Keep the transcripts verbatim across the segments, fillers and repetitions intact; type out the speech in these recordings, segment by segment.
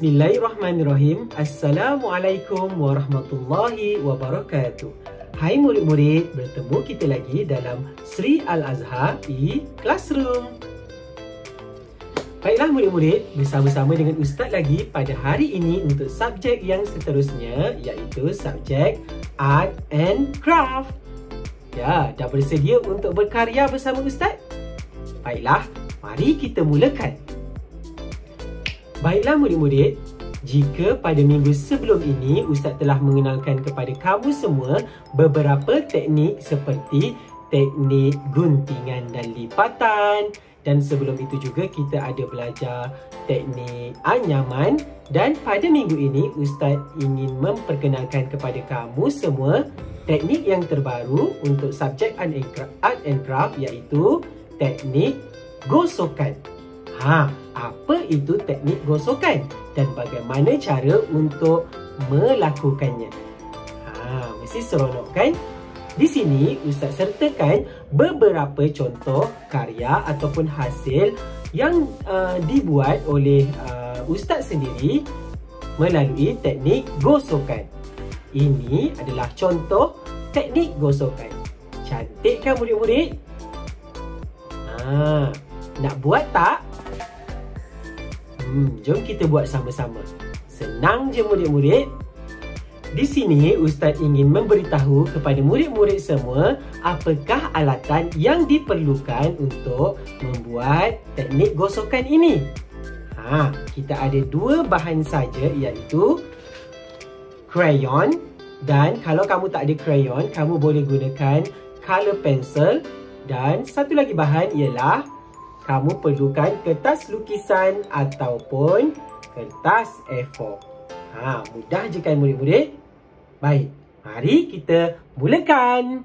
Bismillahirrahmanirrahim. Assalamualaikum warahmatullahi wabarakatuh. Hai murid-murid, bertemu kita lagi dalam Sri Al-Azhar e-Classroom. Baiklah murid-murid, bersama-sama dengan Ustaz lagi pada hari ini untuk subjek yang seterusnya, iaitu subjek Art and Craft. Ya, dah bersedia untuk berkarya bersama Ustaz? Baiklah, mari kita mulakan. Baiklah murid-murid, jika pada minggu sebelum ini Ustaz telah mengenalkan kepada kamu semua beberapa teknik seperti teknik guntingan dan lipatan, dan sebelum itu juga kita ada belajar teknik anyaman, dan pada minggu ini Ustaz ingin memperkenalkan kepada kamu semua teknik yang terbaru untuk subjek Art and Craft, iaitu teknik gosokan. Ha, apa itu teknik gosokan dan bagaimana cara untuk melakukannya? Ha, mesti seronok kan? Di sini Ustaz sertakan beberapa contoh karya ataupun hasil yang uh, dibuat oleh uh, Ustaz sendiri melalui teknik gosokan. Ini adalah contoh teknik gosokan. Cantik kan murid-murid? Ha, nak buat tak? Hmm, jom kita buat sama-sama. Senang je murid-murid. Di sini Ustaz ingin memberitahu kepada murid-murid semua apakah alatan yang diperlukan untuk membuat teknik gosokan ini. Ha, kita ada dua bahan saja, iaitu crayon, dan kalau kamu tak ada crayon, kamu boleh gunakan color pencil, dan satu lagi bahan ialah kamu perlukan kertas lukisan ataupun kertas A four. Ha, mudah je kan murid-murid? Baik, mari kita mulakan.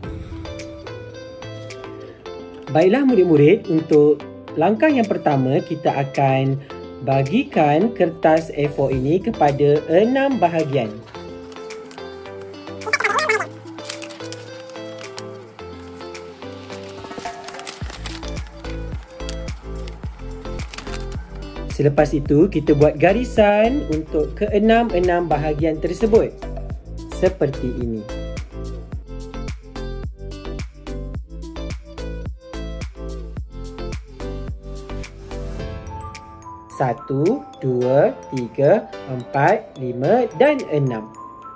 Baiklah murid-murid, untuk langkah yang pertama kita akan bagikan kertas A four ini kepada enam bahagian. Selepas itu, kita buat garisan untuk keenam-enam bahagian tersebut. Seperti ini. Satu, dua, tiga, empat, lima dan enam.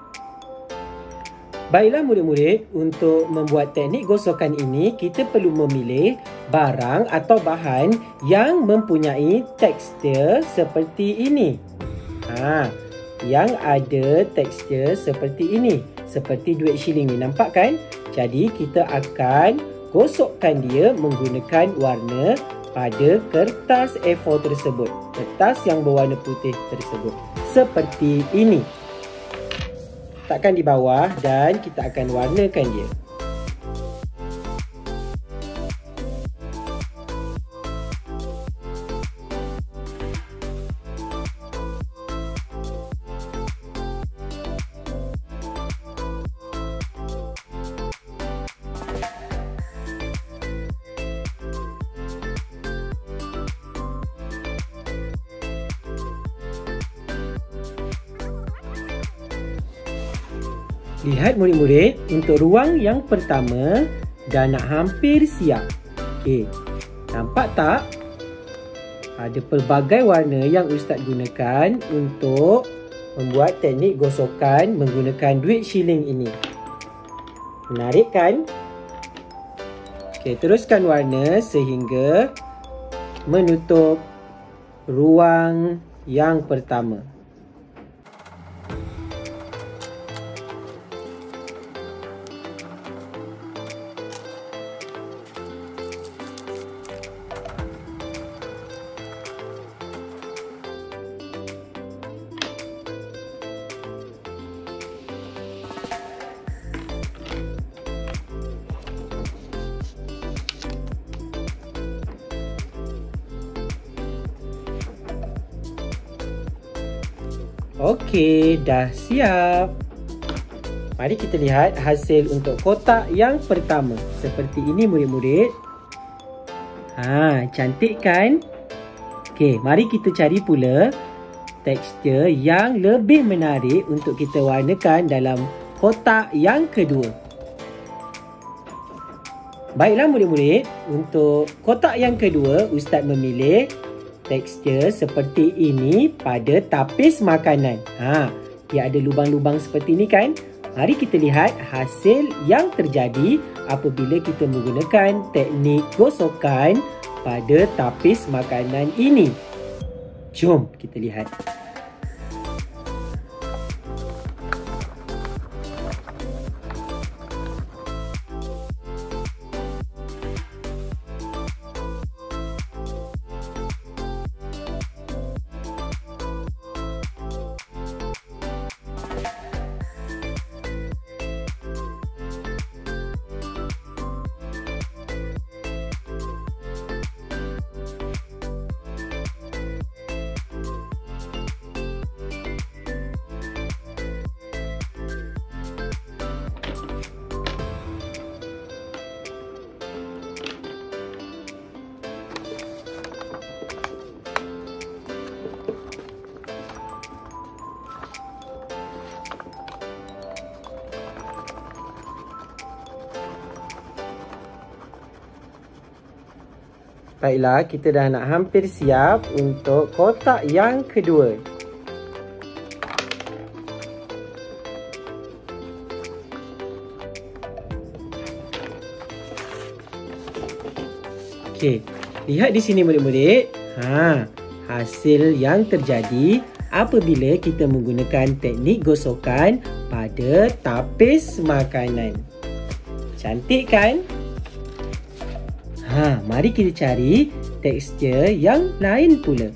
Baiklah murid-murid, untuk membuat teknik gosokan ini, kita perlu memilih barang atau bahan yang mempunyai tekstur seperti ini. Ha, yang ada tekstur seperti ini, seperti duit shilling ni, nampak kan? Jadi kita akan gosokkan dia menggunakan warna pada kertas A four tersebut, kertas yang berwarna putih tersebut, seperti ini. Letakkan di bawah dan kita akan warnakan dia. Lihat murid-murid, untuk ruang yang pertama dah nak hampir siap. Okey, nampak tak? Ada pelbagai warna yang Ustaz gunakan untuk membuat teknik gosokan menggunakan duit shilling ini. Menarik kan? Okey, teruskan warna sehingga menutup ruang yang pertama. Okey, dah siap. Mari kita lihat hasil untuk kotak yang pertama. Seperti ini murid-murid. Ha, cantik kan? Okey, mari kita cari pula tekstur yang lebih menarik untuk kita warnakan dalam kotak yang kedua. Baiklah murid-murid, untuk kotak yang kedua, Ustaz memilih tekstur seperti ini pada tapis makanan. Ha, dia ada lubang-lubang seperti ini kan? Mari kita lihat hasil yang terjadi apabila kita menggunakan teknik gosokan pada tapis makanan ini. Jom kita lihat. Baiklah, kita dah nak hampir siap untuk kotak yang kedua. Okey, lihat di sini murid-murid. Ha, hasil yang terjadi apabila kita menggunakan teknik gosokan pada tapis makanan. Cantik kan? Ha, mari kita cari tekstur yang lain pula.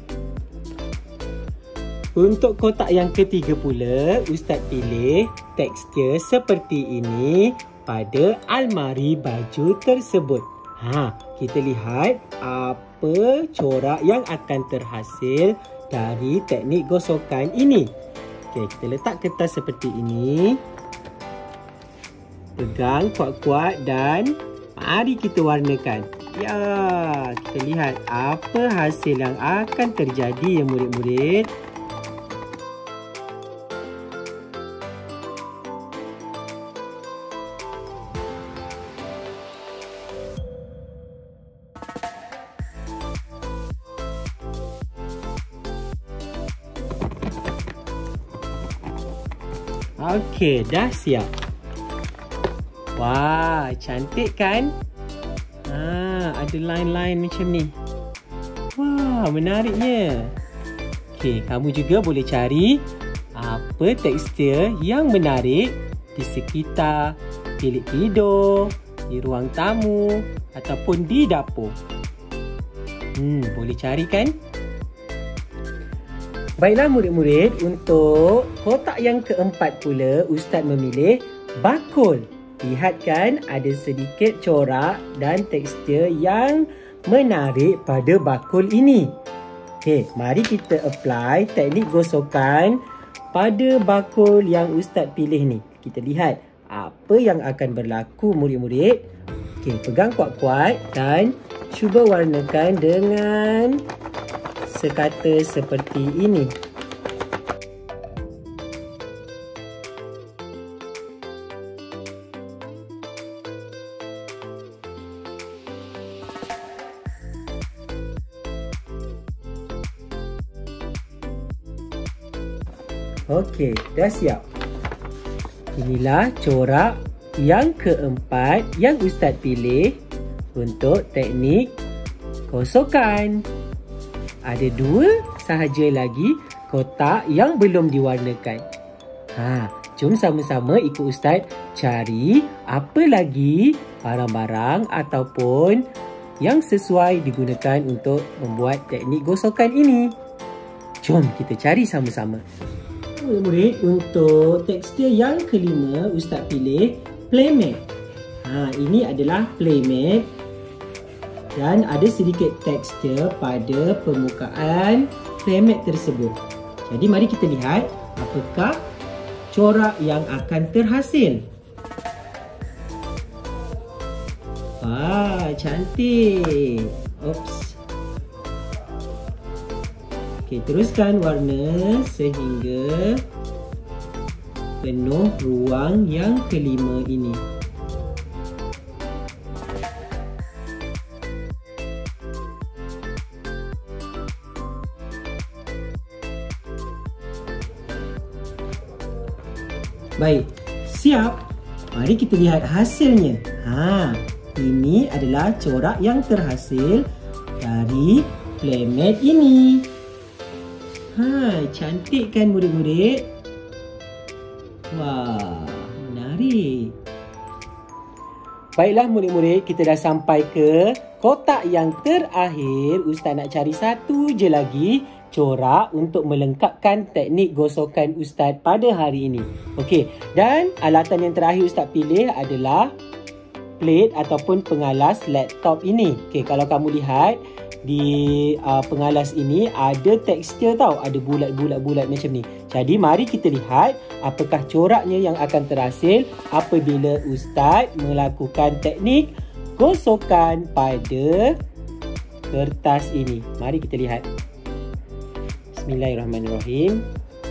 Untuk kotak yang ketiga pula, Ustaz pilih tekstur seperti ini pada almari baju tersebut. Ha, kita lihat apa corak yang akan terhasil dari teknik gosokan ini. Okey, kita letak kertas seperti ini. Pegang kuat-kuat dan mari kita warnakan. Ya, kita lihat apa hasil yang akan terjadi ya murid-murid. Okey, dah siap. Wah, cantik kan? Ha, ada line-line macam ni. Wah, menariknya. Okey, kamu juga boleh cari apa tekstur yang menarik di sekitar bilik tidur, di ruang tamu ataupun di dapur. Hmm, boleh cari kan? Baiklah murid-murid, untuk kotak yang keempat pula Ustaz memilih bakul. Lihat kan, ada sedikit corak dan tekstur yang menarik pada bakul ini. Okey, mari kita apply teknik gosokan pada bakul yang Ustaz pilih ni. Kita lihat apa yang akan berlaku murid-murid. Okey, pegang kuat-kuat dan cuba warnakan dengan sekata seperti ini. Okey, dah siap. Inilah corak yang keempat yang Ustaz pilih untuk teknik gosokan. Ada dua sahaja lagi kotak yang belum diwarnakan. Ha, jom sama-sama ikut Ustaz cari apa lagi barang-barang ataupun yang sesuai digunakan untuk membuat teknik gosokan ini. Jom kita cari sama-sama. Murid-murid, untuk tekstur yang kelima Ustaz pilih playmat. Ha, ini adalah playmat dan ada sedikit tekstur pada permukaan playmat tersebut. Jadi mari kita lihat apakah corak yang akan terhasil. Wah, cantik. Oops. Okey, teruskan warna sehingga penuh ruang yang kelima ini. Baik, siap. Mari kita lihat hasilnya. Ha, ini adalah corak yang terhasil dari playmat ini. Ha, cantik kan murid-murid? Wah, menarik. Baiklah murid-murid, kita dah sampai ke kotak yang terakhir. Ustaz nak cari satu je lagi corak untuk melengkapkan teknik gosokan Ustaz pada hari ini. Okey, dan alatan yang terakhir Ustaz pilih adalah plate ataupun pengalas laptop ini. Okey, kalau kamu lihat di uh, pengalas ini ada tekstur tau, ada bulat-bulat-bulat macam ni. Jadi mari kita lihat apakah coraknya yang akan terhasil apabila Ustaz melakukan teknik gosokan pada kertas ini. Mari kita lihat. Bismillahirrahmanirrahim.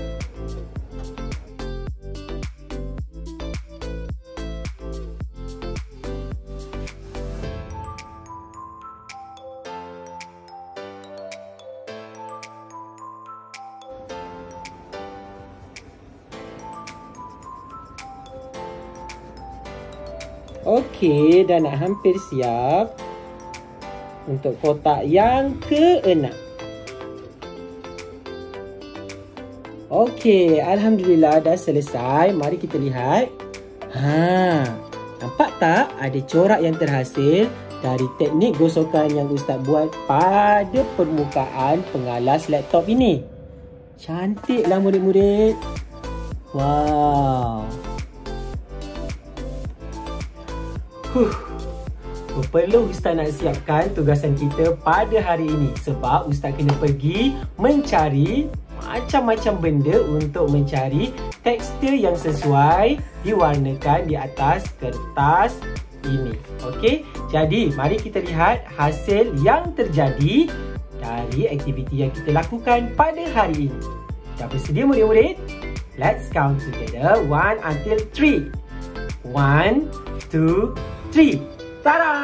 Okey, dah nak hampir siap untuk kotak yang keenam. Okey, alhamdulillah dah selesai. Mari kita lihat. Ha, nampak tak ada corak yang terhasil dari teknik gosokan yang Ustaz buat pada permukaan pengalas laptop ini. Cantiklah murid-murid. Wow. Huh. Perlu Ustaz nak siapkan tugasan kita pada hari ini sebab Ustaz kena pergi mencari macam-macam benda untuk mencari tekstur yang sesuai diwarnakan di atas kertas ini. Okey, jadi mari kita lihat hasil yang terjadi dari aktiviti yang kita lakukan pada hari ini. Dah bersedia murid-murid? Let's count together one until three. One, two, three. Tada!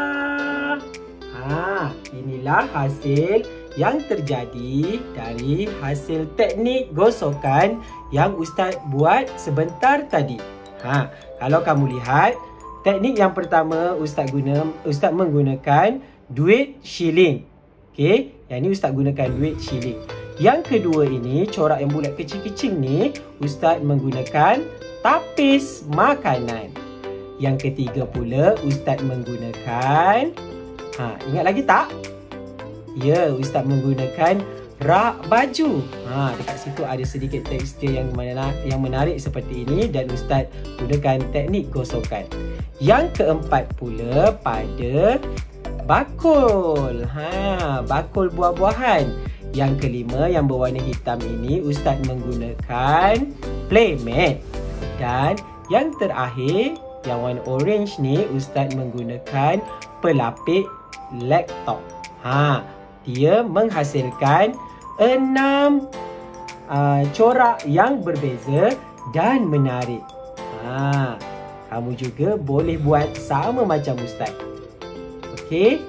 Ha, inilah hasil yang terjadi dari hasil teknik gosokan yang Ustaz buat sebentar tadi. Ha, kalau kamu lihat, teknik yang pertama Ustaz guna Ustaz menggunakan duit shilling. Okey, yang ni Ustaz gunakan duit shilling. Yang kedua ini, corak yang bulat kecil-kecil ni Ustaz menggunakan tapis makanan. Yang ketiga pula Ustaz menggunakan, ha, ingat lagi tak? Ya, Ustaz menggunakan rak baju. Ha, dekat situ ada sedikit tekstur yang mana yang menarik seperti ini dan Ustaz gunakan teknik gosokan. Yang keempat pula pada bakul. Ha, bakul buah-buahan. Yang kelima yang berwarna hitam ini Ustaz menggunakan playmat. Dan yang terakhir yang warna orange ni Ustaz menggunakan pelapis laptop. Ha, dia menghasilkan enam uh, corak yang berbeza dan menarik. Ha, kamu juga boleh buat sama macam Ustaz. Okey.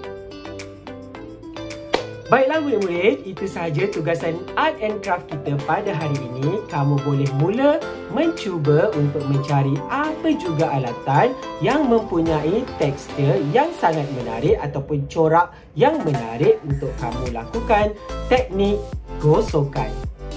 Baiklah murid-murid, itu sahaja tugasan art and craft kita pada hari ini. Kamu boleh mula mencuba untuk mencari apa juga alatan yang mempunyai tekstur yang sangat menarik ataupun corak yang menarik untuk kamu lakukan teknik gosokan.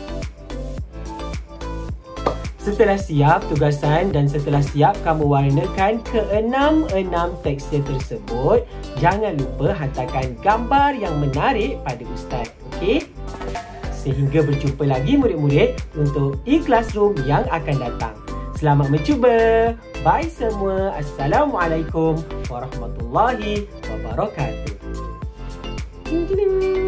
Setelah siap tugasan dan setelah siap kamu warnakan keenam-enam tekstur tersebut, jangan lupa hantarkan gambar yang menarik pada Ustaz. Okey? Sehingga berjumpa lagi murid-murid untuk e-classroom yang akan datang. Selamat mencuba. Bye semua. Assalamualaikum warahmatullahi wabarakatuh.